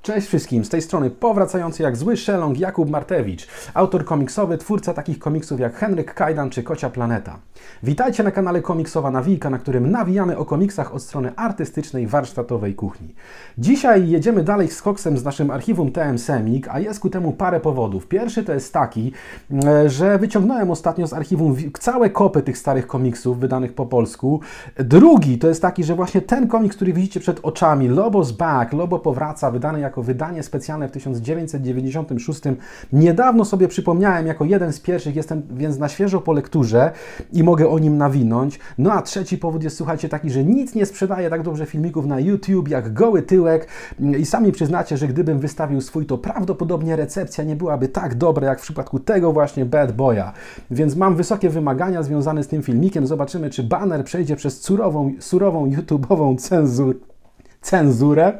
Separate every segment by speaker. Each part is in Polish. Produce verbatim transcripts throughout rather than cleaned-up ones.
Speaker 1: Cześć wszystkim, z tej strony powracający jak zły szeląg Jakub Martewicz, autor komiksowy, twórca takich komiksów jak Henryk Kajdan czy Kocia Planeta. Witajcie na kanale Komiksowa Nawijka, na którym nawijamy o komiksach od strony artystycznej, warsztatowej kuchni. Dzisiaj jedziemy dalej z koksem z naszym archiwum T M Semik, a jest ku temu parę powodów. Pierwszy to jest taki, że wyciągnąłem ostatnio z archiwum całe kopy tych starych komiksów wydanych po polsku. Drugi to jest taki, że właśnie ten komiks, który widzicie przed oczami, Lobo's Back, Lobo powraca, wydany jako jako wydanie specjalne w tysiąc dziewięćset dziewięćdziesiątym szóstym. Niedawno sobie przypomniałem jako jeden z pierwszych, jestem więc na świeżo po lekturze i mogę o nim nawinąć. No a trzeci powód jest, słuchajcie, taki, że nic nie sprzedaje tak dobrze filmików na YouTube jak Goły Tyłek i sami przyznacie, że gdybym wystawił swój, to prawdopodobnie recepcja nie byłaby tak dobra jak w przypadku tego właśnie Bad Boya. Więc mam wysokie wymagania związane z tym filmikiem. Zobaczymy, czy baner przejdzie przez surową, surową YouTube'ową cenzur, cenzurę.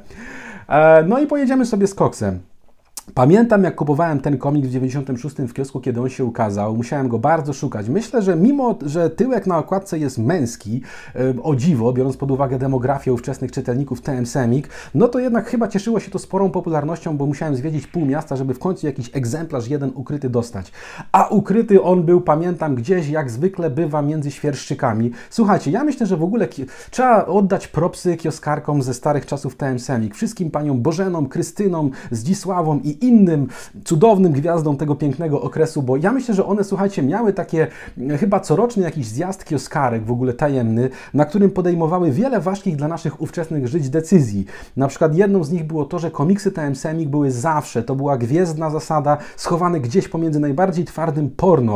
Speaker 1: No i pojedziemy sobie z koksem. Pamiętam, jak kupowałem ten komiks w dziewięćdziesiątym szóstym w kiosku, kiedy on się ukazał. Musiałem go bardzo szukać. Myślę, że mimo, że tyłek na okładce jest męski, o dziwo, biorąc pod uwagę demografię ówczesnych czytelników T M Semik, no to jednak chyba cieszyło się to sporą popularnością, bo musiałem zwiedzić pół miasta, żeby w końcu jakiś egzemplarz jeden ukryty dostać. A ukryty on był, pamiętam, gdzieś, jak zwykle bywa, między świerszczykami. Słuchajcie, ja myślę, że w ogóle trzeba oddać propsy kioskarkom ze starych czasów T M Semik. Wszystkim paniom Bożenom, Krystynom, Zdzisławom i innym cudownym gwiazdom tego pięknego okresu, bo ja myślę, że one, słuchajcie, miały takie chyba coroczny jakiś zjazd kioskarek, w ogóle tajemny, na którym podejmowały wiele ważkich dla naszych ówczesnych żyć decyzji. Na przykład jedną z nich było to, że komiksy T M Semik były zawsze, to była gwiezdna zasada, schowane gdzieś pomiędzy najbardziej twardym porno.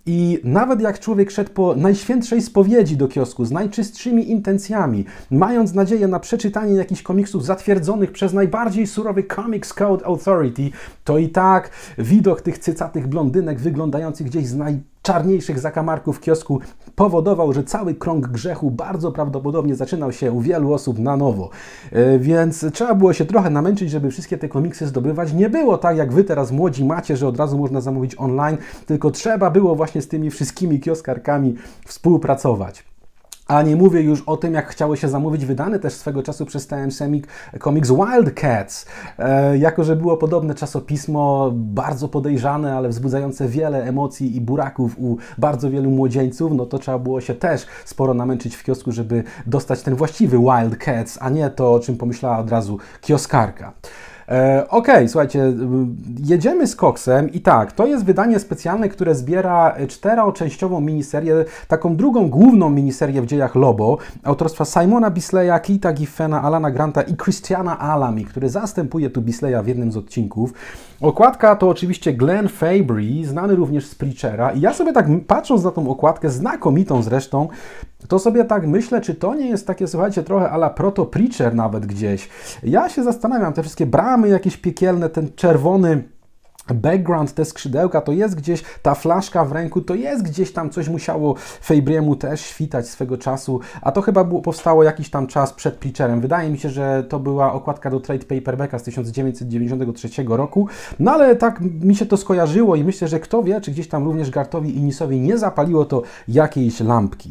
Speaker 1: I nawet jak człowiek szedł po najświętszej spowiedzi do kiosku, z najczystszymi intencjami, mając nadzieję na przeczytanie jakichś komiksów zatwierdzonych przez najbardziej surowy Comics Code Authority, to i tak widok tych cycatych blondynek wyglądających gdzieś z najczarniejszych zakamarków kiosku powodował, że cały krąg grzechu bardzo prawdopodobnie zaczynał się u wielu osób na nowo. Yy, więc trzeba było się trochę namęczyć, żeby wszystkie te komiksy zdobywać. Nie było tak, jak wy teraz młodzi macie, że od razu można zamówić online, tylko trzeba było właśnie z tymi wszystkimi kioskarkami współpracować. A nie mówię już o tym, jak chciało się zamówić wydany też swego czasu przez T M Semik komiks Wildcats. E, jako że było podobne czasopismo, bardzo podejrzane, ale wzbudzające wiele emocji i buraków u bardzo wielu młodzieńców, no to trzeba było się też sporo namęczyć w kiosku, żeby dostać ten właściwy Wildcats, a nie to, o czym pomyślała od razu kioskarka. E, Okej, okay, słuchajcie, jedziemy z koksem i tak, to jest wydanie specjalne, które zbiera czteroczęściową miniserię, taką drugą główną miniserię w dziejach Lobo, autorstwa Simona Bisleya, Keitha Giffena, Alana Granta i Christiana Alamy, który zastępuje tu Bisleya w jednym z odcinków. Okładka to oczywiście Glenn Fabry, znany również z Preachera, i ja sobie tak patrząc na tą okładkę, znakomitą zresztą, to sobie tak myślę, czy to nie jest takie, słuchajcie, trochę a la proto-Preacher nawet gdzieś. Ja się zastanawiam, te wszystkie bramy jakieś piekielne, ten czerwony background, te skrzydełka, to jest gdzieś, ta flaszka w ręku, to jest gdzieś tam, coś musiało Fabry'emu też świtać swego czasu, a to chyba było, powstało jakiś tam czas przed Preacherem. Wydaje mi się, że to była okładka do trade paperbacka z tysiąc dziewięćset dziewięćdziesiątego trzeciego roku, no ale tak mi się to skojarzyło i myślę, że kto wie, czy gdzieś tam również Gartowi i Nisowi nie zapaliło to jakiejś lampki.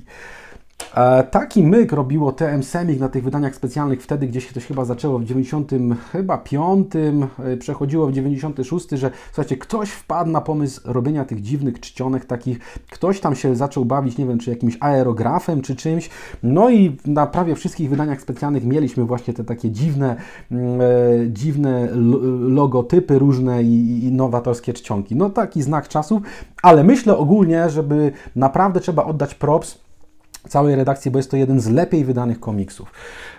Speaker 1: E, taki myk robiło T M Semik na tych wydaniach specjalnych wtedy, gdzieś się to chyba zaczęło w dziewięćdziesiątym piątym, e, przechodziło w dziewięćdziesiątym szóstym, że słuchajcie, ktoś wpadł na pomysł robienia tych dziwnych czcionek takich, ktoś tam się zaczął bawić, nie wiem, czy jakimś aerografem, czy czymś, no i na prawie wszystkich wydaniach specjalnych mieliśmy właśnie te takie dziwne, e, dziwne logotypy różne i, i nowatorskie czcionki. No taki znak czasów, ale myślę ogólnie, żeby naprawdę trzeba oddać props całej redakcji, bo jest to jeden z lepiej wydanych komiksów.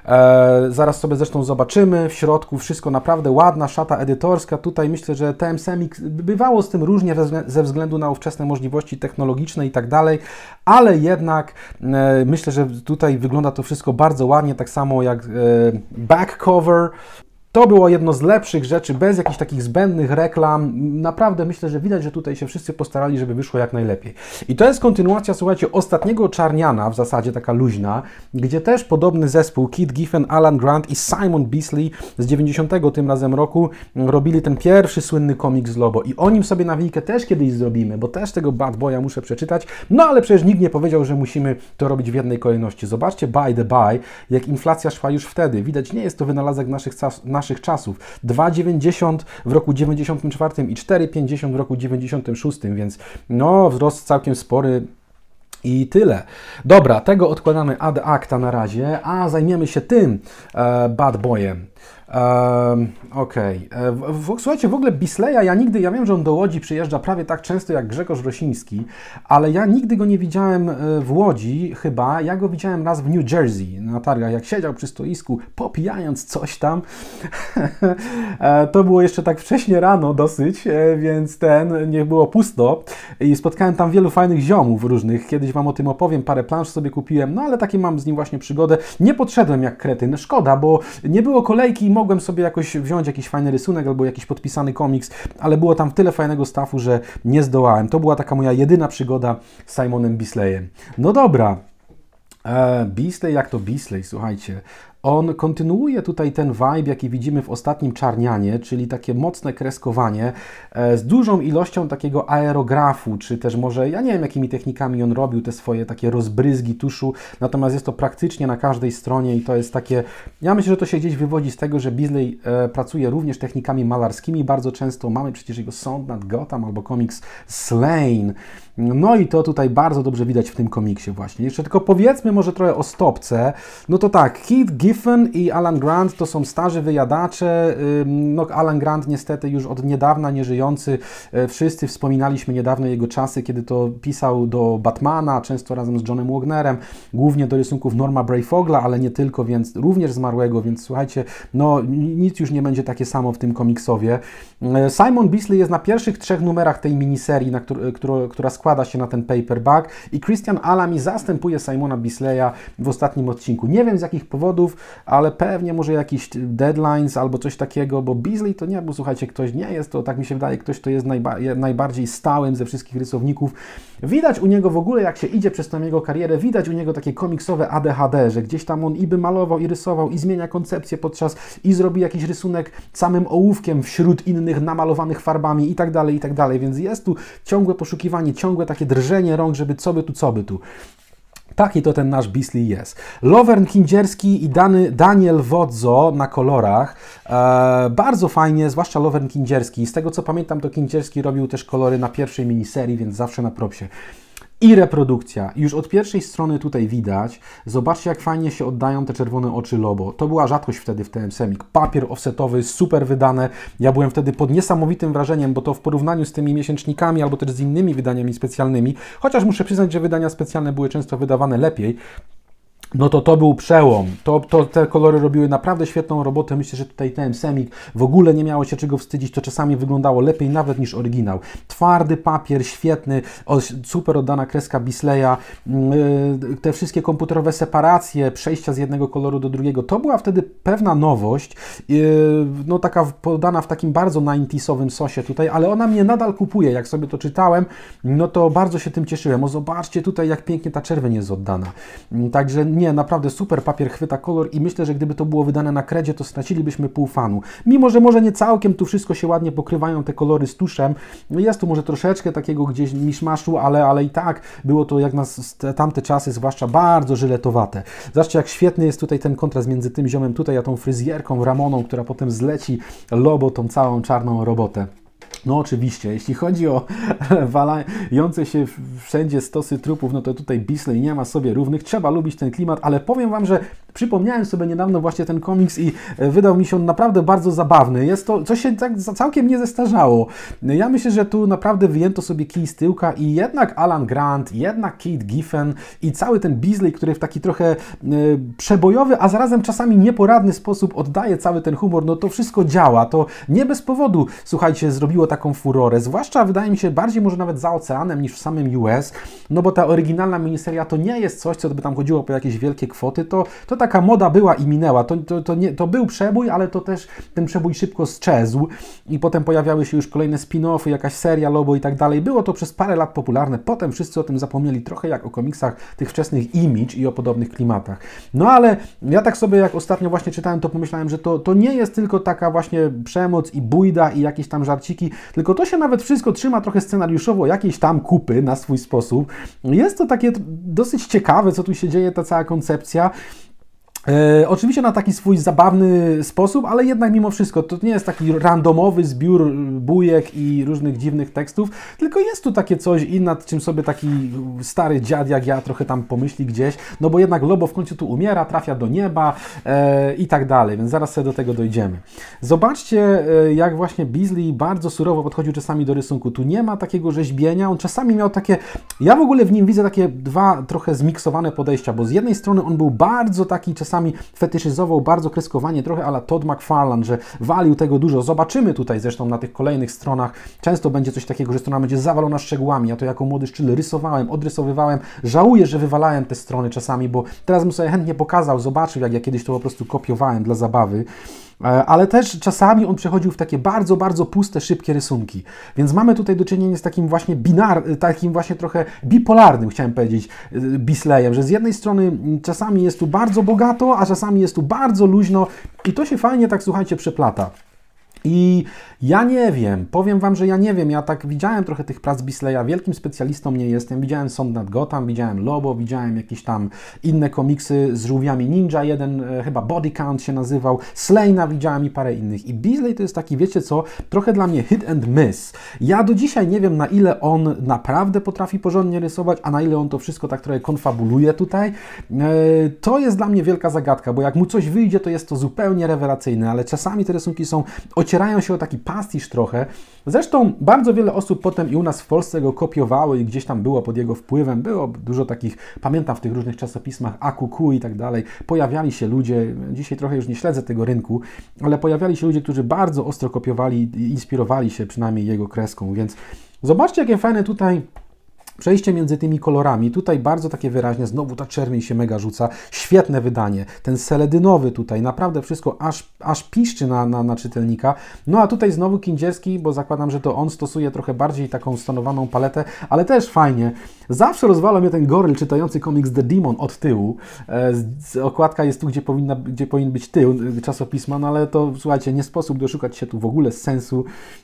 Speaker 1: E, zaraz sobie zresztą zobaczymy, w środku wszystko naprawdę ładna szata edytorska. Tutaj myślę, że T M Semik bywało z tym różnie ze względu na ówczesne możliwości technologiczne i tak dalej, ale jednak e, myślę, że tutaj wygląda to wszystko bardzo ładnie, tak samo jak e, back cover. To było jedno z lepszych rzeczy, bez jakichś takich zbędnych reklam. Naprawdę myślę, że widać, że tutaj się wszyscy postarali, żeby wyszło jak najlepiej. I to jest kontynuacja, słuchajcie, ostatniego Czarniana, w zasadzie taka luźna, gdzie też podobny zespół, Keith Giffen, Alan Grant i Simon Bisley z dziewięćdziesiątego tym razem roku robili ten pierwszy słynny komiks z Lobo. I o nim sobie nawijkę też kiedyś zrobimy, bo też tego Bad Boya muszę przeczytać. No ale przecież nikt nie powiedział, że musimy to robić w jednej kolejności. Zobaczcie, by the by, jak inflacja szła już wtedy. Widać, nie jest to wynalazek naszych, naszych naszych czasów. dwa dziewięćdziesiąt w roku dziewięćdziesiątym czwartym i cztery pięćdziesiąt w roku dziewięćdziesiątym szóstym, więc no wzrost całkiem spory. I tyle. Dobra, tego odkładamy ad acta na razie, a zajmiemy się tym e, bad boyem. Um, Okej. Okay. Słuchajcie, w ogóle Bisleya, ja nigdy, ja wiem, że on do Łodzi przyjeżdża prawie tak często jak Grzegorz Rosiński, ale ja nigdy go nie widziałem w Łodzi chyba, ja go widziałem raz w New Jersey na targach, jak siedział przy stoisku, popijając coś tam. To było jeszcze tak wcześnie rano dosyć, więc ten, nie było pusto i spotkałem tam wielu fajnych ziomów różnych, kiedyś Wam o tym opowiem, parę plansz sobie kupiłem, no ale takie mam z nim właśnie przygodę. Nie podszedłem jak kretyn, szkoda, bo nie było kolejki i mogłem sobie jakoś wziąć jakiś fajny rysunek albo jakiś podpisany komiks, ale było tam tyle fajnego staffu, że nie zdołałem. To była taka moja jedyna przygoda z Simonem Bisleyem. No dobra, e, Bisley jak to Bisley, słuchajcie. On kontynuuje tutaj ten vibe, jaki widzimy w ostatnim Czarnianie, czyli takie mocne kreskowanie z dużą ilością takiego aerografu, czy też może, ja nie wiem jakimi technikami on robił te swoje takie rozbryzgi tuszu, natomiast jest to praktycznie na każdej stronie i to jest takie, ja myślę, że to się gdzieś wywodzi z tego, że Bisley e, pracuje również technikami malarskimi bardzo często, mamy przecież jego Sąd nad Gotham albo komiks Slain. No i to tutaj bardzo dobrze widać w tym komiksie właśnie. Jeszcze tylko powiedzmy może trochę o stopce. No to tak, Keith Giffen i Alan Grant to są starzy wyjadacze. No Alan Grant niestety już od niedawna nieżyjący. Wszyscy wspominaliśmy niedawno jego czasy, kiedy to pisał do Batmana, często razem z Johnem Wagnerem, głównie do rysunków Norma Breyfogla, ale nie tylko, więc również zmarłego, więc słuchajcie, no nic już nie będzie takie samo w tym komiksowie. Simon Bisley jest na pierwszych trzech numerach tej miniserii, na któr, którą, która składa się na ten paperback i Christian Alamy zastępuje Simona Bisleya w ostatnim odcinku. Nie wiem z jakich powodów, ale pewnie może jakiś deadlines albo coś takiego, bo Bisley to nie, bo słuchajcie, ktoś nie jest, to tak mi się wydaje, ktoś to jest najba najbardziej stałym ze wszystkich rysowników. Widać u niego w ogóle, jak się idzie przez tą jego karierę, widać u niego takie komiksowe A D H D, że gdzieś tam on i by malował, i rysował, i zmienia koncepcję podczas, i zrobi jakiś rysunek samym ołówkiem wśród innych namalowanych farbami i tak dalej, i tak dalej, więc jest tu ciągłe poszukiwanie, ciągłe takie drżenie rąk, żeby co by tu, co by tu. Taki to ten nasz Bisley jest. Lovern Kindzierski i Dany, Daniel Wodzo na kolorach. E, bardzo fajnie, zwłaszcza Lovern Kindzierski. Z tego co pamiętam, to Kindzierski robił też kolory na pierwszej miniserii, więc zawsze na propsie. I reprodukcja. Już od pierwszej strony tutaj widać. Zobaczcie, jak fajnie się oddają te czerwone oczy Lobo. To była rzadkość wtedy w T M Semik. Papier offsetowy, super wydane. Ja byłem wtedy pod niesamowitym wrażeniem, bo to w porównaniu z tymi miesięcznikami albo też z innymi wydaniami specjalnymi, chociaż muszę przyznać, że wydania specjalne były często wydawane lepiej, no to to był przełom. To, to te kolory robiły naprawdę świetną robotę. Myślę, że tutaj T M Semik w ogóle nie miało się czego wstydzić. To czasami wyglądało lepiej nawet niż oryginał. Twardy papier, świetny, super oddana kreska Bisleya. Te wszystkie komputerowe separacje, przejścia z jednego koloru do drugiego. To była wtedy pewna nowość. No taka podana w takim bardzo dziewięćdziesiątym sosie tutaj, ale ona mnie nadal kupuje. Jak sobie to czytałem, no to bardzo się tym cieszyłem. O, zobaczcie tutaj, jak pięknie ta czerwień jest oddana. Także nie, naprawdę super papier chwyta kolor i myślę, że gdyby to było wydane na kredzie, to stracilibyśmy pół fanu. Mimo, że może nie całkiem, tu wszystko się ładnie pokrywają, te kolory z tuszem. Jest tu może troszeczkę takiego gdzieś miszmaszu, ale, ale i tak było to jak na tamte czasy, zwłaszcza bardzo żyletowate. Zobaczcie, jak świetny jest tutaj ten kontrast między tym ziomem tutaj, a tą fryzjerką Ramoną, która potem zleci Lobo tą całą czarną robotę. No oczywiście, jeśli chodzi o walające się wszędzie stosy trupów, no to tutaj Bisley nie ma sobie równych. Trzeba lubić ten klimat, ale powiem Wam, że przypomniałem sobie niedawno właśnie ten komiks i wydał mi się on naprawdę bardzo zabawny. Jest to, coś się tak całkiem nie zestarzało. Ja myślę, że tu naprawdę wyjęto sobie kij z tyłka i jednak Alan Grant, jednak Keith Giffen i cały ten Bisley, który w taki trochę y, przebojowy, a zarazem czasami nieporadny sposób oddaje cały ten humor, no to wszystko działa. To nie bez powodu, słuchajcie, zrobiło taką furorę, zwłaszcza wydaje mi się bardziej może nawet za oceanem niż w samym U S, no bo ta oryginalna miniseria to nie jest coś, co by tam chodziło po jakieś wielkie kwoty, to, to taka moda była i minęła, to, to, to, nie, to był przebój, ale to też ten przebój szybko sczezł i potem pojawiały się już kolejne spin-offy, jakaś seria Lobo i tak dalej, było to przez parę lat popularne, potem wszyscy o tym zapomnieli, trochę jak o komiksach tych wczesnych Image i o podobnych klimatach. No ale ja tak sobie jak ostatnio właśnie czytałem, to pomyślałem, że to, to nie jest tylko taka właśnie przemoc i bójda i jakieś tam żarciki, tylko to się nawet wszystko trzyma trochę scenariuszowo jakiejś tam kupy na swój sposób. Jest to takie dosyć ciekawe, co tu się dzieje, ta cała koncepcja. E, oczywiście na taki swój zabawny sposób, ale jednak mimo wszystko to nie jest taki randomowy zbiór bujek i różnych dziwnych tekstów, tylko jest tu takie coś i nad czym sobie taki stary dziad jak ja trochę tam pomyśli gdzieś, no bo jednak Lobo w końcu tu umiera, trafia do nieba e, i tak dalej, więc zaraz sobie do tego dojdziemy. Zobaczcie, e, jak właśnie Beasley bardzo surowo podchodził czasami do rysunku. Tu nie ma takiego rzeźbienia, on czasami miał takie, ja w ogóle w nim widzę takie dwa trochę zmiksowane podejścia, bo z jednej strony on był bardzo taki czasami fetyszyzował bardzo kreskowanie, trochę a la Todd McFarlane, że walił tego dużo. Zobaczymy tutaj zresztą na tych kolejnych stronach. Często będzie coś takiego, że strona będzie zawalona szczegółami. Ja to jako młody szczyl rysowałem, odrysowywałem. Żałuję, że wywalałem te strony czasami, bo teraz bym sobie chętnie pokazał, zobaczył, jak ja kiedyś to po prostu kopiowałem dla zabawy. Ale też czasami on przechodził w takie bardzo, bardzo puste, szybkie rysunki. Więc mamy tutaj do czynienia z takim właśnie binar, takim właśnie trochę bipolarnym, chciałem powiedzieć, Beasleyem, że z jednej strony czasami jest tu bardzo bogato, a czasami jest tu bardzo luźno i to się fajnie, tak słuchajcie, przeplata. I ja nie wiem, powiem Wam, że ja nie wiem, ja tak widziałem trochę tych prac Beasleya, wielkim specjalistą nie jestem, widziałem Sąd nad Gotham, widziałem Lobo, widziałem jakieś tam inne komiksy z żółwiami ninja, jeden e, chyba Body Count się nazywał, Slane'a widziałem i parę innych. I Beasley to jest taki, wiecie co, trochę dla mnie hit and miss. Ja do dzisiaj nie wiem, na ile on naprawdę potrafi porządnie rysować, a na ile on to wszystko tak trochę konfabuluje tutaj. E, to jest dla mnie wielka zagadka, bo jak mu coś wyjdzie, to jest to zupełnie rewelacyjne, ale czasami te rysunki są ocierają się o taki pastisz trochę. Zresztą bardzo wiele osób potem i u nas w Polsce go kopiowały i gdzieś tam było pod jego wpływem. Było dużo takich, pamiętam w tych różnych czasopismach A Q Q i tak dalej. Pojawiali się ludzie, dzisiaj trochę już nie śledzę tego rynku, ale pojawiali się ludzie, którzy bardzo ostro kopiowali i inspirowali się przynajmniej jego kreską. Więc zobaczcie, jakie fajne tutaj przejście między tymi kolorami, tutaj bardzo takie wyraźnie, znowu ta czerwień się mega rzuca, świetne wydanie, ten seledynowy tutaj, naprawdę wszystko aż, aż piszczy na, na, na czytelnika, no a tutaj znowu Kindzierski, bo zakładam, że to on stosuje trochę bardziej taką stonowaną paletę, ale też fajnie. Zawsze rozwala mnie ten goryl czytający komiks The Demon od tyłu, e, okładka jest tu, gdzie, powinna, gdzie powinien być tył czasopisma, no ale to, słuchajcie, nie sposób doszukać się tu w ogóle sensu.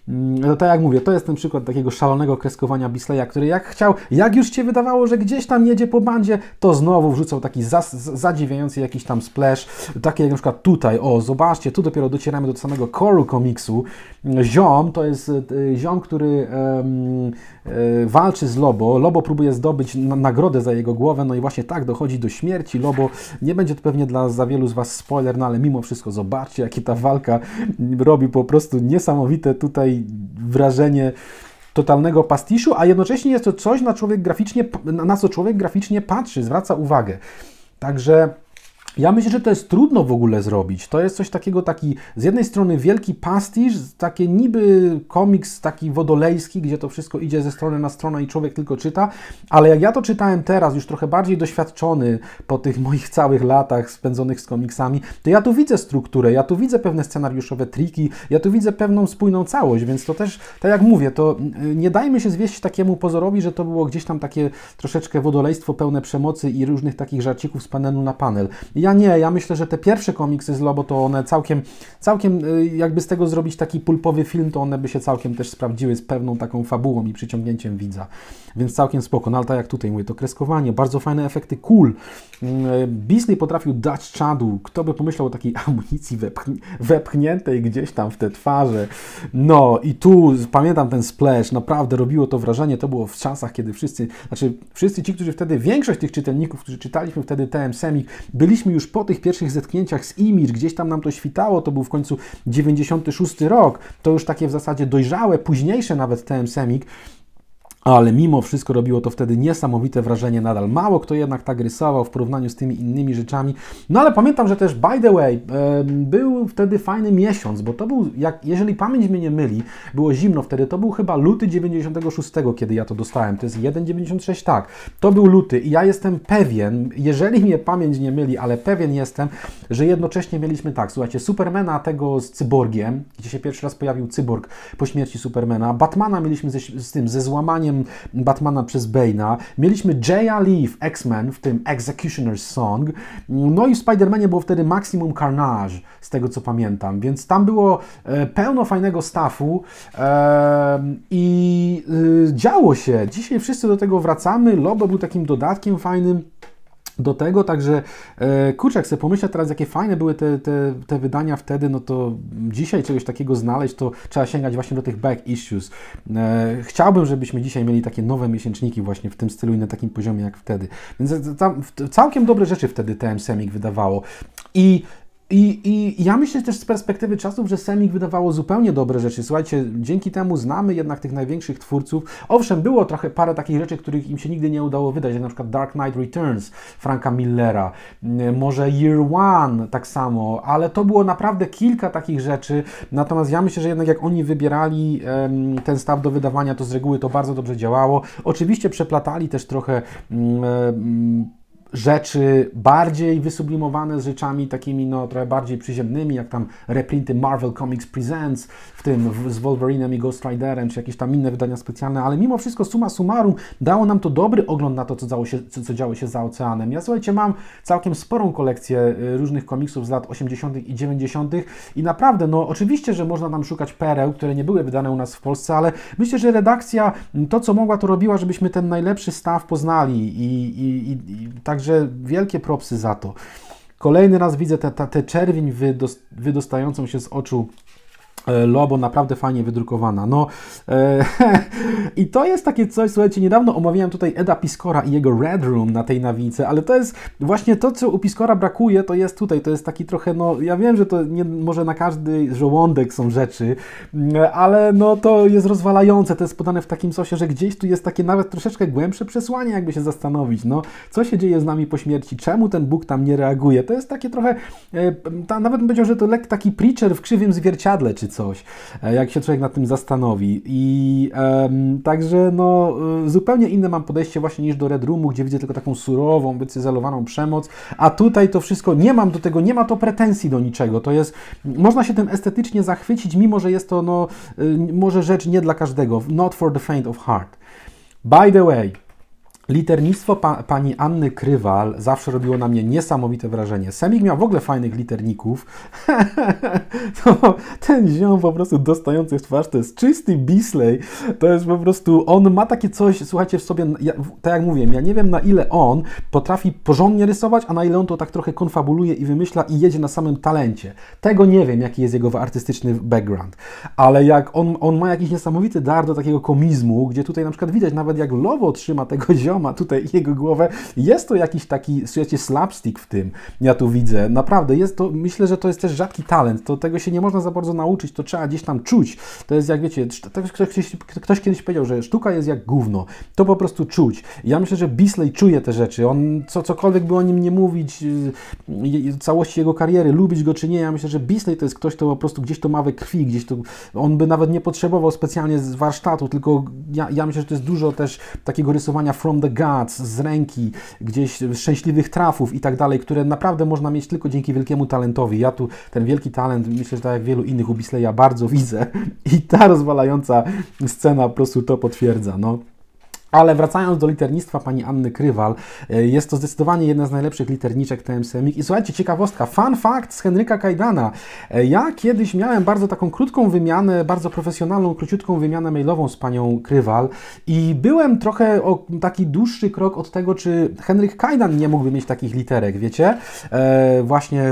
Speaker 1: No tak jak mówię, to jest ten przykład takiego szalonego kreskowania Beasleya, który jak chciał, jak już Cię wydawało, że gdzieś tam jedzie po bandzie, to znowu wrzucał taki zas, zadziwiający jakiś tam splash, takie jak na przykład tutaj, o zobaczcie, tu dopiero docieramy do samego core'u komiksu. Ziom to jest ziom, który um, e, walczy z Lobo, Lobo próbuje zdobyć na, nagrodę za jego głowę, no i właśnie tak dochodzi do śmierci Lobo, nie będzie to pewnie dla za wielu z Was spoiler, no ale mimo wszystko zobaczcie, jakie ta walka robi po prostu niesamowite tutaj wrażenie totalnego pastiszu, a jednocześnie jest to coś, na, człowiek graficznie, na co człowiek graficznie patrzy, zwraca uwagę. Także ja myślę, że to jest trudno w ogóle zrobić. To jest coś takiego, taki z jednej strony wielki pastisz, takie niby komiks taki wodolejski, gdzie to wszystko idzie ze strony na stronę i człowiek tylko czyta, ale jak ja to czytałem teraz, już trochę bardziej doświadczony po tych moich całych latach spędzonych z komiksami, to ja tu widzę strukturę, ja tu widzę pewne scenariuszowe triki, ja tu widzę pewną spójną całość, więc to też, tak jak mówię, to nie dajmy się zwieść takiemu pozorowi, że to było gdzieś tam takie troszeczkę wodolejstwo pełne przemocy i różnych takich żarcików z panelu na panel. Ja nie, ja myślę, że te pierwsze komiksy z Lobo, to one całkiem, całkiem jakby z tego zrobić taki pulpowy film, to one by się całkiem też sprawdziły z pewną taką fabułą i przyciągnięciem widza. Więc całkiem spoko. No ale tak jak tutaj mówię, to kreskowanie, bardzo fajne efekty, cool. Beasley potrafił dać czadu. Kto by pomyślał o takiej amunicji wepchni wepchniętej gdzieś tam w te twarze. No i tu pamiętam ten splash, naprawdę robiło to wrażenie. To było w czasach, kiedy wszyscy, znaczy wszyscy ci, którzy wtedy, większość tych czytelników, którzy czytaliśmy wtedy T M Semik, byliśmy już po tych pierwszych zetknięciach z Image, gdzieś tam nam to świtało, to był w końcu dziewięćdziesiąty szósty rok, to już takie w zasadzie dojrzałe, późniejsze nawet T M Semik, ale mimo wszystko robiło to wtedy niesamowite wrażenie nadal. Mało kto jednak tak rysował w porównaniu z tymi innymi rzeczami. No ale pamiętam, że też by the way, e, był wtedy fajny miesiąc, bo to był, jak, jeżeli pamięć mnie nie myli, było zimno wtedy, to był chyba luty dziewięćdziesiątego szóstego, kiedy ja to dostałem. To jest jeden dziewięćdziesiąt sześć, tak. To był luty i ja jestem pewien, jeżeli mnie pamięć nie myli, ale pewien jestem, że jednocześnie mieliśmy tak, słuchajcie, Supermana tego z cyborgiem, gdzie się pierwszy raz pojawił cyborg po śmierci Supermana, Batmana mieliśmy ze, z tym, ze złamaniem Batmana przez Bane'a. Mieliśmy Jaya Lee w X-Men, w tym Executioner's Song. No i w Spider-Manie było wtedy Maximum Carnage, z tego co pamiętam. Więc tam było e, pełno fajnego staffu e, i e, działo się. Dzisiaj wszyscy do tego wracamy. Lobo był takim dodatkiem fajnym. do tego, także e, kurczę, jak sobie pomyślę teraz, jakie fajne były te, te, te wydania wtedy, no to dzisiaj czegoś takiego znaleźć, to trzeba sięgać właśnie do tych back issues. E, chciałbym, żebyśmy dzisiaj mieli takie nowe miesięczniki właśnie w tym stylu i na takim poziomie jak wtedy. Więc tam, całkiem dobre rzeczy wtedy T M Semik wydawało. I I, I ja myślę też z perspektywy czasów, że Semik wydawało zupełnie dobre rzeczy. Słuchajcie, dzięki temu znamy jednak tych największych twórców. Owszem, było trochę parę takich rzeczy, których im się nigdy nie udało wydać, jak na przykład Dark Knight Returns Franka Millera, może Year One tak samo, ale to było naprawdę kilka takich rzeczy. Natomiast ja myślę, że jednak jak oni wybierali um, ten staw do wydawania, to z reguły to bardzo dobrze działało. Oczywiście przeplatali też trochę um, rzeczy bardziej wysublimowane z rzeczami takimi, no trochę bardziej przyziemnymi, jak tam reprinty Marvel Comics Presents, w tym z Wolverinem i Ghost Riderem, czy jakieś tam inne wydania specjalne, ale mimo wszystko summa summarum dało nam to dobry ogląd na to, co działo się, co, co działo się za oceanem. Ja, słuchajcie, mam całkiem sporą kolekcję różnych komiksów z lat osiemdziesiątych i dziewięćdziesiątych i naprawdę, no oczywiście, że można tam szukać pereł, które nie były wydane u nas w Polsce, ale myślę, że redakcja to, co mogła, to robiła, żebyśmy ten najlepszy staw poznali i, i, i, i tak Także wielkie propsy za to. Kolejny raz widzę tę czerwień wydostającą się z oczu Lobo, naprawdę fajnie wydrukowana. No e, i to jest takie coś, słuchajcie, niedawno omawiałem tutaj Eda Piskora i jego Red Room na tej nawice, ale to jest właśnie to, co u Piskora brakuje, to jest tutaj, to jest taki trochę, no ja wiem, że to nie może na każdy żołądek są rzeczy, ale no to jest rozwalające, to jest podane w takim sosie, że gdzieś tu jest takie nawet troszeczkę głębsze przesłanie, jakby się zastanowić, no co się dzieje z nami po śmierci, czemu ten Bóg tam nie reaguje, to jest takie trochę, e, ta, nawet bym powiedział, że to lek taki preacher w krzywym zwierciadle, czy coś, jak się człowiek nad tym zastanowi. I um, także no zupełnie inne mam podejście właśnie niż do Red Roomu, gdzie widzę tylko taką surową, wycyzelowaną przemoc, a tutaj to wszystko, nie mam do tego, nie ma to pretensji do niczego, to jest, można się tym estetycznie zachwycić, mimo że jest to no może rzecz nie dla każdego, not for the faint of heart. By the way, liternictwo pa, pani Anny Krywal zawsze robiło na mnie niesamowite wrażenie. Semik miał w ogóle fajnych literników. To, ten ziom po prostu dostający w twarz, to jest czysty Bisley. To jest po prostu, on ma takie coś, słuchajcie, w sobie, ja, tak jak mówię, ja nie wiem na ile on potrafi porządnie rysować, a na ile on to tak trochę konfabuluje i wymyśla i jedzie na samym talencie. Tego nie wiem, jaki jest jego artystyczny background. Ale jak on, on ma jakiś niesamowity dar do takiego komizmu, gdzie tutaj na przykład widać nawet jak Lobo trzyma tego zioma, ma tutaj jego głowę, jest to jakiś taki, słuchajcie, slapstick w tym, ja tu widzę, naprawdę, jest to, myślę, że to jest też rzadki talent, to tego się nie można za bardzo nauczyć, to trzeba gdzieś tam czuć, to jest jak wiecie, ktoś, ktoś kiedyś powiedział, że sztuka jest jak gówno, to po prostu czuć. Ja myślę, że Bisley czuje te rzeczy, on, co, cokolwiek by o nim nie mówić, całości jego kariery, lubić go czy nie, ja myślę, że Bisley to jest ktoś, kto po prostu gdzieś to ma we krwi, gdzieś to, on by nawet nie potrzebował specjalnie z warsztatu, tylko ja, ja myślę, że to jest dużo też takiego rysowania from the guts, z ręki, gdzieś szczęśliwych trafów i tak dalej, które naprawdę można mieć tylko dzięki wielkiemu talentowi. Ja tu ten wielki talent, myślę, że tak jak wielu innych u Bisleya, bardzo widzę i ta rozwalająca scena po prostu to potwierdza. No. Ale wracając do liternictwa pani Anny Krywal, jest to zdecydowanie jedna z najlepszych literniczek T M Semik. I słuchajcie, ciekawostka, fun fact z Henryka Kajdana. Ja kiedyś miałem bardzo taką krótką wymianę, bardzo profesjonalną, króciutką wymianę mailową z panią Krywal i byłem trochę o taki dłuższy krok od tego, czy Henryk Kajdan nie mógłby mieć takich literek, wiecie? E, właśnie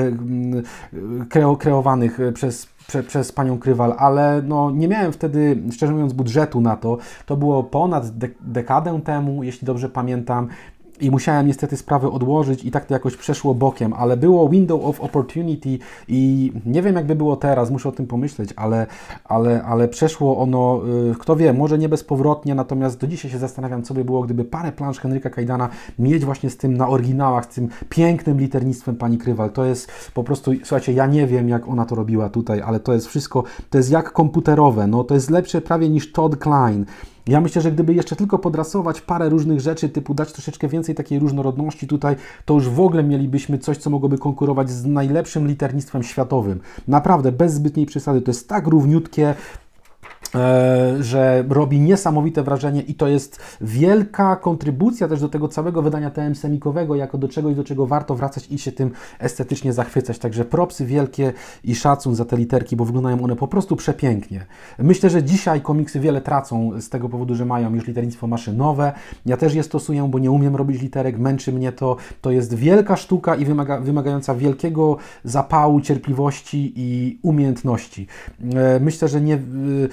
Speaker 1: kreo, kreowanych przez Prze, przez panią Krywal, ale no, nie miałem wtedy, szczerze mówiąc, budżetu na to. To było ponad de dekadę temu, jeśli dobrze pamiętam. I musiałem niestety sprawę odłożyć i tak to jakoś przeszło bokiem, ale było window of opportunity i nie wiem jakby było teraz, muszę o tym pomyśleć, ale, ale, ale przeszło ono, kto wie, może nie bezpowrotnie, natomiast do dzisiaj się zastanawiam, co by było, gdyby parę plansz Henryka Kajdana mieć właśnie z tym na oryginałach, z tym pięknym liternictwem pani Krywal. To jest po prostu, słuchajcie, ja nie wiem jak ona to robiła tutaj, ale to jest wszystko, to jest jak komputerowe, no to jest lepsze prawie niż Todd Klein. Ja myślę, że gdyby jeszcze tylko podrasować parę różnych rzeczy, typu dać troszeczkę więcej takiej różnorodności tutaj, to już w ogóle mielibyśmy coś, co mogłoby konkurować z najlepszym liternictwem światowym. Naprawdę, bez zbytniej przesady. To jest tak równiutkie, że robi niesamowite wrażenie i to jest wielka kontrybucja też do tego całego wydania T M semikowego, jako do czegoś, do czego warto wracać i się tym estetycznie zachwycać. Także propsy wielkie i szacun za te literki, bo wyglądają one po prostu przepięknie. Myślę, że dzisiaj komiksy wiele tracą z tego powodu, że mają już liternictwo maszynowe. Ja też je stosuję, bo nie umiem robić literek, męczy mnie to. To jest wielka sztuka i wymaga, wymagająca wielkiego zapału, cierpliwości i umiejętności. Myślę, że nie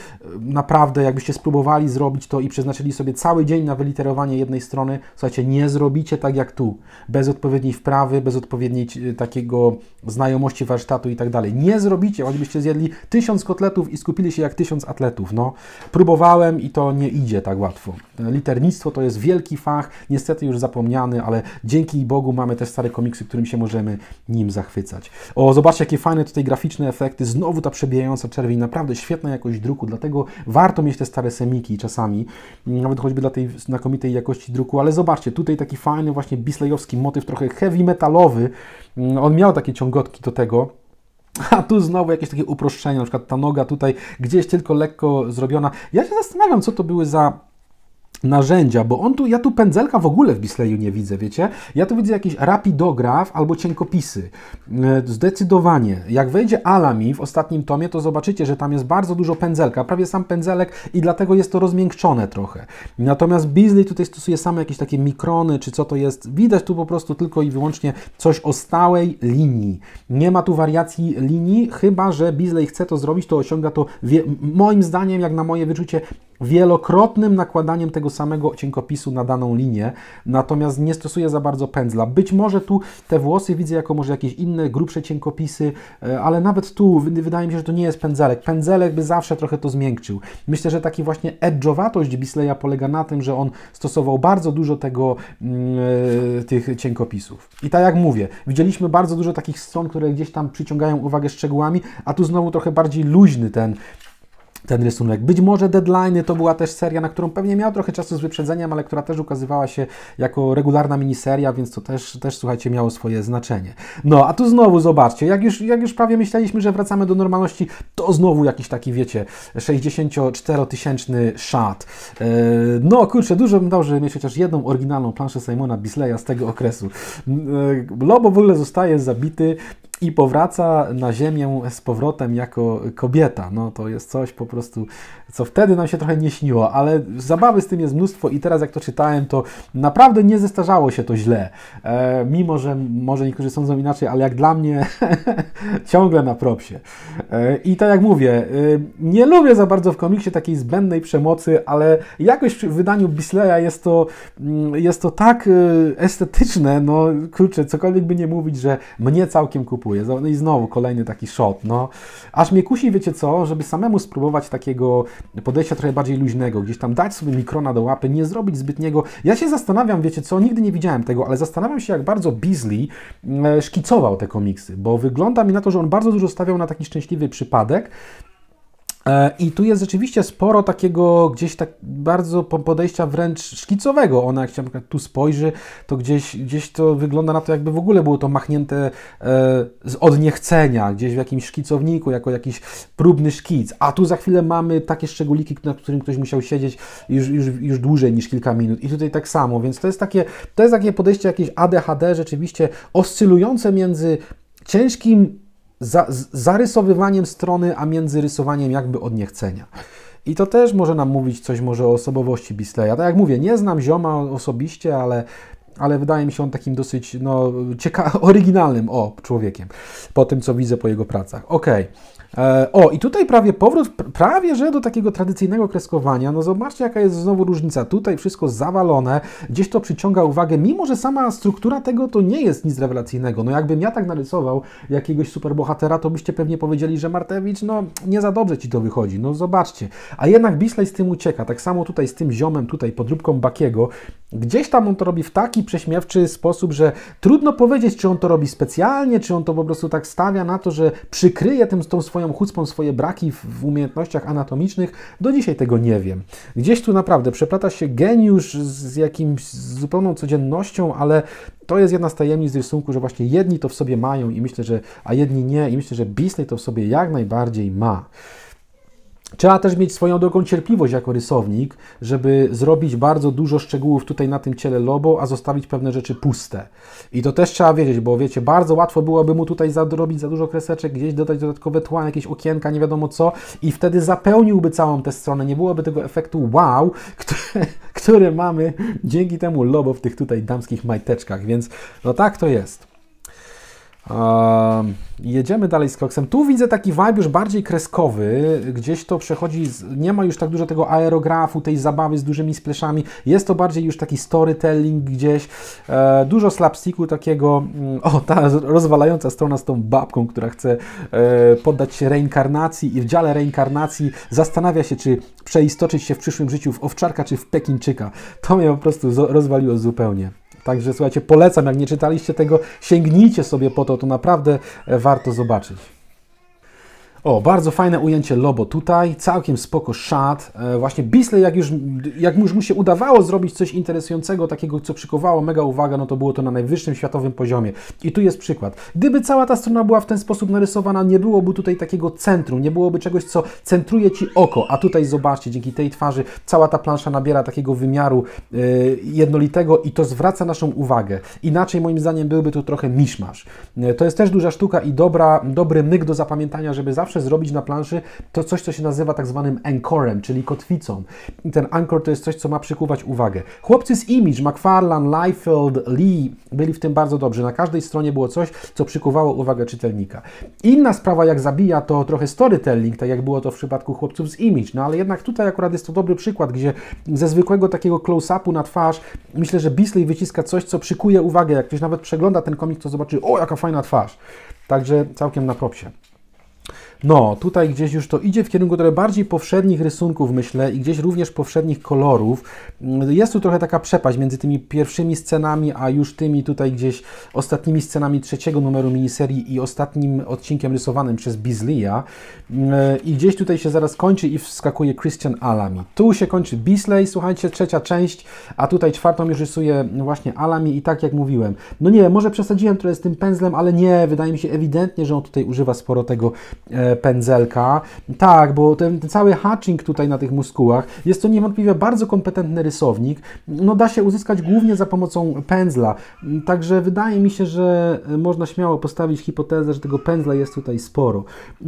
Speaker 1: naprawdę jakbyście spróbowali zrobić to i przeznaczyli sobie cały dzień na wyliterowanie jednej strony, słuchajcie, nie zrobicie tak jak tu, bez odpowiedniej wprawy, bez odpowiedniej takiego znajomości warsztatu i tak dalej. Nie zrobicie, choćbyście zjedli tysiąc kotletów i skupili się jak tysiąc atletów. No, próbowałem i to nie idzie tak łatwo. Liternictwo to jest wielki fach, niestety już zapomniany, ale dzięki Bogu mamy też stare komiksy, którym się możemy nim zachwycać. O, zobaczcie, jakie fajne tutaj graficzne efekty, znowu ta przebijająca czerwień, naprawdę świetna jakość druku, dlatego warto mieć te stare semiki czasami, nawet choćby dla tej znakomitej jakości druku, ale zobaczcie, tutaj taki fajny właśnie bisleyowski motyw, trochę heavy metalowy, on miał takie ciągotki do tego, a tu znowu jakieś takie uproszczenia, na przykład ta noga tutaj gdzieś tylko lekko zrobiona. Ja się zastanawiam, co to były za narzędzia, bo on tu, ja tu pędzelka w ogóle w Bisleyu nie widzę, wiecie? Ja tu widzę jakiś rapidograf albo cienkopisy. Zdecydowanie. Jak wejdzie Alami w ostatnim tomie, to zobaczycie, że tam jest bardzo dużo pędzelka, prawie sam pędzelek i dlatego jest to rozmiękczone trochę. Natomiast Bisley tutaj stosuje same jakieś takie mikrony, czy co to jest. Widać tu po prostu tylko i wyłącznie coś o stałej linii. Nie ma tu wariacji linii, chyba że Bisley chce to zrobić, to osiąga to, wie, moim zdaniem, jak na moje wyczucie, wielokrotnym nakładaniem tego samego cienkopisu na daną linię, natomiast nie stosuje za bardzo pędzla. Być może tu te włosy widzę jako może jakieś inne, grubsze cienkopisy, ale nawet tu wydaje mi się, że to nie jest pędzelek. Pędzelek by zawsze trochę to zmiękczył. Myślę, że taki właśnie edge'owatość Bisleya polega na tym, że on stosował bardzo dużo tego, yy, tych cienkopisów. I tak jak mówię, widzieliśmy bardzo dużo takich stron, które gdzieś tam przyciągają uwagę szczegółami, a tu znowu trochę bardziej luźny ten ten rysunek. Być może Deadline'y to była też seria, na którą pewnie miał trochę czasu z wyprzedzeniem, ale która też ukazywała się jako regularna miniseria, więc to też, też słuchajcie, miało swoje znaczenie. No, a tu znowu zobaczcie, jak już, jak już prawie myśleliśmy, że wracamy do normalności, to znowu jakiś taki, wiecie, sześćdziesięcioczterotysięczny shot. Yy, no, kurczę, dużo bym dał, żeby mieć chociaż jedną oryginalną planszę Simona Bisleya z tego okresu. Yy, Lobo w ogóle zostaje zabity i powraca na ziemię z powrotem jako kobieta. No to jest coś po prostu, co wtedy nam się trochę nie śniło, ale zabawy z tym jest mnóstwo i teraz jak to czytałem, to naprawdę nie zestarzało się to źle. E, mimo, że może niektórzy sądzą inaczej, ale jak dla mnie ciągle na propsie. E, I tak jak mówię, e, nie lubię za bardzo w komiksie takiej zbędnej przemocy, ale jakoś w wydaniu Bisleya jest to, jest to tak e, estetyczne, no kurczę, cokolwiek by nie mówić, że mnie całkiem kupuje. No i znowu kolejny taki shot, no. Aż mnie kusi, wiecie co, żeby samemu spróbować takiego podejścia trochę bardziej luźnego, gdzieś tam dać sobie mikrona do łapy, nie zrobić zbytniego. Ja się zastanawiam, wiecie co, nigdy nie widziałem tego, ale zastanawiam się, jak bardzo Bisley szkicował te komiksy, bo wygląda mi na to, że on bardzo dużo stawiał na taki szczęśliwy przypadek. I tu jest rzeczywiście sporo takiego gdzieś tak bardzo podejścia wręcz szkicowego. Ona jak się na przykład tu spojrzy, to gdzieś, gdzieś to wygląda na to, jakby w ogóle było to machnięte z od niechcenia, gdzieś w jakimś szkicowniku, jako jakiś próbny szkic. A tu za chwilę mamy takie szczególiki, na którym ktoś musiał siedzieć już, już, już dłużej niż kilka minut. I tutaj tak samo, więc to jest takie, to jest takie podejście jakieś A D H D, rzeczywiście oscylujące między ciężkim Za, zarysowywaniem strony, a między rysowaniem jakby od niechcenia. I to też może nam mówić coś może o osobowości Bisleya. Tak jak mówię, nie znam zioma osobiście, ale, ale wydaje mi się on takim dosyć no, cieka- oryginalnym o, człowiekiem, po tym, co widzę po jego pracach. Okej. E, o, i tutaj prawie powrót, prawie że do takiego tradycyjnego kreskowania. No zobaczcie, jaka jest znowu różnica. Tutaj wszystko zawalone, gdzieś to przyciąga uwagę, mimo że sama struktura tego to nie jest nic rewelacyjnego. No jakbym ja tak narysował jakiegoś superbohatera, to byście pewnie powiedzieli, że Martewicz, no nie za dobrze ci to wychodzi. No zobaczcie. A jednak Bisley z tym ucieka. Tak samo tutaj z tym ziomem, tutaj podróbką Bakiego. Gdzieś tam on to robi w taki prześmiewczy sposób, że trudno powiedzieć, czy on to robi specjalnie, czy on to po prostu tak stawia na to, że przykryje tym, tą swoją chucpą swoje braki w, w umiejętnościach anatomicznych. Do dzisiaj tego nie wiem. Gdzieś tu naprawdę przeplata się geniusz z jakimś z zupełną codziennością, ale to jest jedna z tajemnic rysunku, że właśnie jedni to w sobie mają i myślę, że, a jedni nie i myślę, że Bisley to w sobie jak najbardziej ma. Trzeba też mieć swoją drogą cierpliwość jako rysownik, żeby zrobić bardzo dużo szczegółów tutaj na tym ciele Lobo, a zostawić pewne rzeczy puste. I to też trzeba wiedzieć, bo wiecie, bardzo łatwo byłoby mu tutaj zrobić za dużo kreseczek, gdzieś dodać dodatkowe tła, jakieś okienka, nie wiadomo co, i wtedy zapełniłby całą tę stronę. Nie byłoby tego efektu wow, który, który mamy dzięki temu Lobo w tych tutaj damskich majteczkach, więc no tak to jest. Um, jedziemy dalej z koksem. Tu widzę taki vibe już bardziej kreskowy, gdzieś to przechodzi, z, nie ma już tak dużo tego aerografu, tej zabawy z dużymi splashami, jest to bardziej już taki storytelling gdzieś, e, dużo slapsticku takiego, mm, o ta rozwalająca strona z tą babką, która chce e, poddać się reinkarnacji i w dziale reinkarnacji zastanawia się, czy przeistoczyć się w przyszłym życiu w owczarka, czy w Pekinczyka. To mnie po prostu rozwaliło zupełnie. Także słuchajcie, polecam, jak nie czytaliście tego, sięgnijcie sobie po to, to naprawdę warto zobaczyć. O, bardzo fajne ujęcie Lobo tutaj, całkiem spoko shot. E, właśnie Beasley, jak już, jak już mu się udawało zrobić coś interesującego, takiego, co przykowało mega uwagę, no to było to na najwyższym światowym poziomie. I tu jest przykład. Gdyby cała ta strona była w ten sposób narysowana, nie byłoby tutaj takiego centrum, nie byłoby czegoś, co centruje Ci oko, a tutaj zobaczcie, dzięki tej twarzy cała ta plansza nabiera takiego wymiaru e, jednolitego i to zwraca naszą uwagę. Inaczej moim zdaniem byłby to trochę miszmasz. E, to jest też duża sztuka i dobra, dobry myk do zapamiętania, żeby zawsze zrobić na planszy to coś, co się nazywa tak zwanym anchorem, czyli kotwicą. I ten anchor to jest coś, co ma przykuwać uwagę. Chłopcy z Image, McFarlane, Liefeld, Lee byli w tym bardzo dobrzy. Na każdej stronie było coś, co przykuwało uwagę czytelnika. Inna sprawa, jak zabija, to trochę storytelling, tak jak było to w przypadku chłopców z Image, no ale jednak tutaj akurat jest to dobry przykład, gdzie ze zwykłego takiego close-upu na twarz myślę, że Beasley wyciska coś, co przykuje uwagę. Jak ktoś nawet przegląda ten komik, to zobaczy, o, jaka fajna twarz. Także całkiem na propsie. No, tutaj gdzieś już to idzie w kierunku trochę bardziej powszednich rysunków, myślę, i gdzieś również powszednich kolorów. Jest tu trochę taka przepaść między tymi pierwszymi scenami, a już tymi tutaj gdzieś ostatnimi scenami trzeciego numeru miniserii i ostatnim odcinkiem rysowanym przez Beasleya. I gdzieś tutaj się zaraz kończy i wskakuje Christian Alamy. Tu się kończy Beasley, słuchajcie, trzecia część, a tutaj czwartą już rysuje właśnie Alamy i tak jak mówiłem. No nie, może przesadziłem trochę z tym pędzlem, ale nie, wydaje mi się ewidentnie, że on tutaj używa sporo tego e, pędzelka. Tak, bo ten, ten cały hatching tutaj na tych muskułach, jest to niewątpliwie bardzo kompetentny rysownik. No da się uzyskać głównie za pomocą pędzla. Także wydaje mi się, że można śmiało postawić hipotezę, że tego pędzla jest tutaj sporo.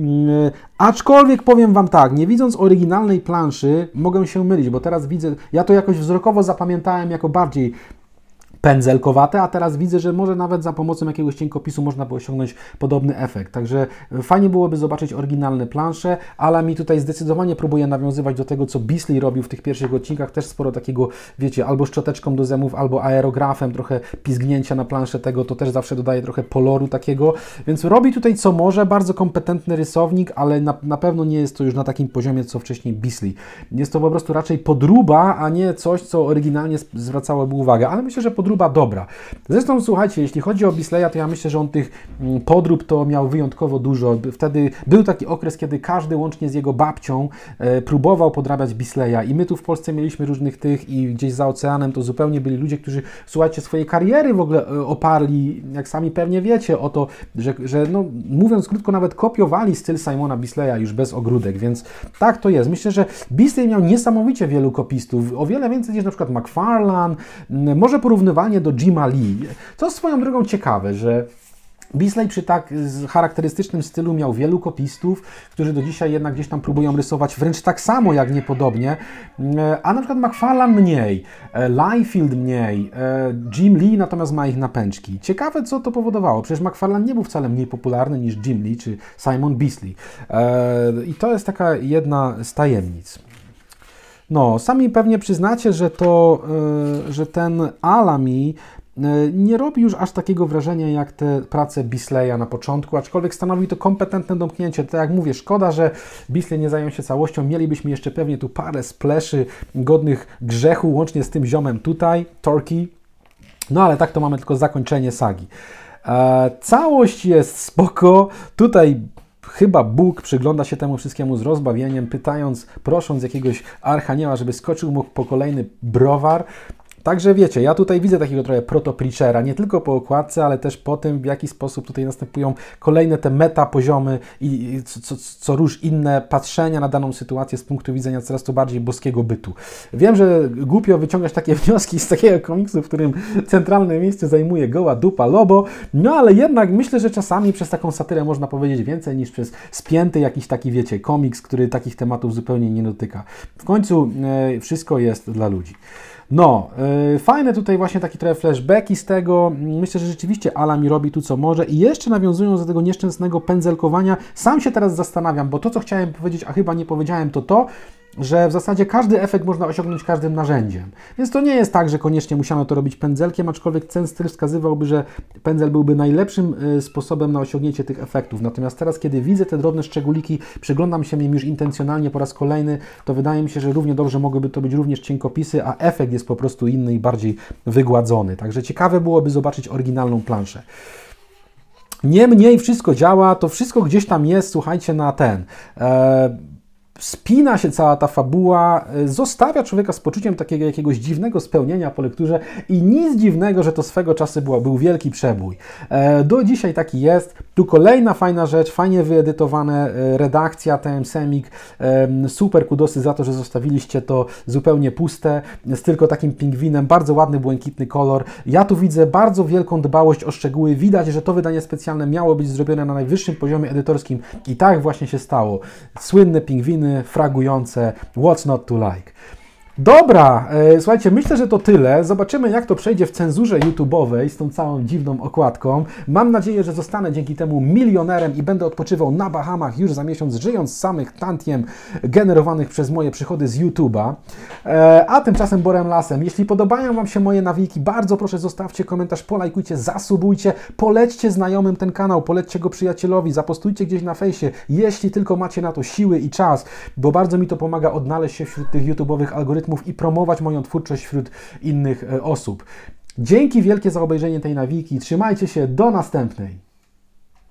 Speaker 1: Aczkolwiek powiem Wam tak, nie widząc oryginalnej planszy, mogę się mylić, bo teraz widzę, ja to jakoś wzrokowo zapamiętałem jako bardziej pędzelkowate, a teraz widzę, że może nawet za pomocą jakiegoś cienkopisu można by osiągnąć podobny efekt. Także fajnie byłoby zobaczyć oryginalne plansze, ale mi tutaj zdecydowanie próbuje nawiązywać do tego, co Beasley robił w tych pierwszych odcinkach. Też sporo takiego, wiecie, albo szczoteczką do zębów, albo aerografem, trochę pizgnięcia na planszę tego, to też zawsze dodaje trochę poloru takiego. Więc robi tutaj co może, bardzo kompetentny rysownik, ale na, na pewno nie jest to już na takim poziomie, co wcześniej Beasley. Jest to po prostu raczej podróba, a nie coś, co oryginalnie zwracałoby uwagę. Ale myślę, że podróba dobra. Zresztą słuchajcie, jeśli chodzi o Beasleya, to ja myślę, że on tych podrób to miał wyjątkowo dużo. Wtedy był taki okres, kiedy każdy łącznie z jego babcią e, próbował podrabiać Beasleya i my tu w Polsce mieliśmy różnych tych i gdzieś za oceanem to zupełnie byli ludzie, którzy, słuchajcie, swoje kariery w ogóle e, oparli, jak sami pewnie wiecie, o to, że, że no, mówiąc krótko, nawet kopiowali styl Simona Beasleya już bez ogródek, więc tak to jest. Myślę, że Beasley miał niesamowicie wielu kopistów, o wiele więcej niż na przykład McFarlane, może porównywalnie do Jima Lee. To swoją drogą ciekawe, że Beasley przy tak charakterystycznym stylu miał wielu kopistów, którzy do dzisiaj jednak gdzieś tam próbują rysować wręcz tak samo, jak nie podobnie, a na przykład McFarlane mniej, Liefeld mniej, Jim Lee natomiast ma ich na pęczki. Ciekawe, co to powodowało. Przecież McFarlane nie był wcale mniej popularny niż Jim Lee czy Simon Beasley. I to jest taka jedna z tajemnic. No, sami pewnie przyznacie, że to, yy, że ten Alamy yy, nie robi już aż takiego wrażenia jak te prace Beasleya na początku, aczkolwiek stanowi to kompetentne domknięcie. Tak jak mówię, szkoda, że Beasley nie zajął się całością. Mielibyśmy jeszcze pewnie tu parę spleszy godnych grzechu, łącznie z tym ziomem tutaj, Torki. No ale tak to mamy tylko zakończenie sagi. E, całość jest spoko. Tutaj chyba Bóg przygląda się temu wszystkiemu z rozbawieniem, pytając, prosząc jakiegoś archanioła, żeby skoczył mu po kolejny browar. Także wiecie, ja tutaj widzę takiego trochę proto-preachera, nie tylko po okładce, ale też po tym, w jaki sposób tutaj następują kolejne te meta poziomy i co, co, co róż inne patrzenia na daną sytuację z punktu widzenia coraz to bardziej boskiego bytu. Wiem, że głupio wyciągać takie wnioski z takiego komiksu, w którym centralne miejsce zajmuje goła dupa Lobo, no ale jednak myślę, że czasami przez taką satyrę można powiedzieć więcej niż przez spięty jakiś taki, wiecie, komiks, który takich tematów zupełnie nie dotyka. W końcu e, wszystko jest dla ludzi. No, yy, fajne tutaj właśnie takie trochę flashbacki z tego. Myślę, że rzeczywiście Alan mi robi tu co może i jeszcze nawiązując do tego nieszczęsnego pędzelkowania, sam się teraz zastanawiam, bo to co chciałem powiedzieć, a chyba nie powiedziałem, to to, że w zasadzie każdy efekt można osiągnąć każdym narzędziem. Więc to nie jest tak, że koniecznie musiano to robić pędzelkiem, aczkolwiek ten styl wskazywałby, że pędzel byłby najlepszym sposobem na osiągnięcie tych efektów. Natomiast teraz, kiedy widzę te drobne szczególiki, przyglądam się im już intencjonalnie po raz kolejny, to wydaje mi się, że równie dobrze mogłyby to być również cienkopisy, a efekt jest po prostu inny i bardziej wygładzony. Także ciekawe byłoby zobaczyć oryginalną planszę. Niemniej wszystko działa, to wszystko gdzieś tam jest, słuchajcie, na ten... E Spina się cała ta fabuła, zostawia człowieka z poczuciem takiego jakiegoś dziwnego spełnienia po lekturze i nic dziwnego, że to swego czasu był, był wielki przebój. Do dzisiaj taki jest. Tu kolejna fajna rzecz, fajnie wyedytowane, redakcja T M Semik. Super kudosy za to, że zostawiliście to zupełnie puste, z tylko takim pingwinem, bardzo ładny, błękitny kolor. Ja tu widzę bardzo wielką dbałość o szczegóły. Widać, że to wydanie specjalne miało być zrobione na najwyższym poziomie edytorskim i tak właśnie się stało. Słynne pingwiny, fragujące What's Not to Like. Dobra, e, słuchajcie, myślę, że to tyle. Zobaczymy, jak to przejdzie w cenzurze YouTube'owej z tą całą dziwną okładką. Mam nadzieję, że zostanę dzięki temu milionerem i będę odpoczywał na Bahamach już za miesiąc, żyjąc z samych tantiem generowanych przez moje przychody z YouTube'a. E, a tymczasem Borem Lasem. Jeśli podobają Wam się moje nawijki, bardzo proszę zostawcie komentarz, polajkujcie, zasubujcie, polećcie znajomym ten kanał, polećcie go przyjacielowi, zapostujcie gdzieś na fejsie, jeśli tylko macie na to siły i czas, bo bardzo mi to pomaga odnaleźć się wśród tych YouTube'owych algorytmów i promować moją twórczość wśród innych osób. Dzięki wielkie za obejrzenie tej nawijki. Trzymajcie się, do następnej.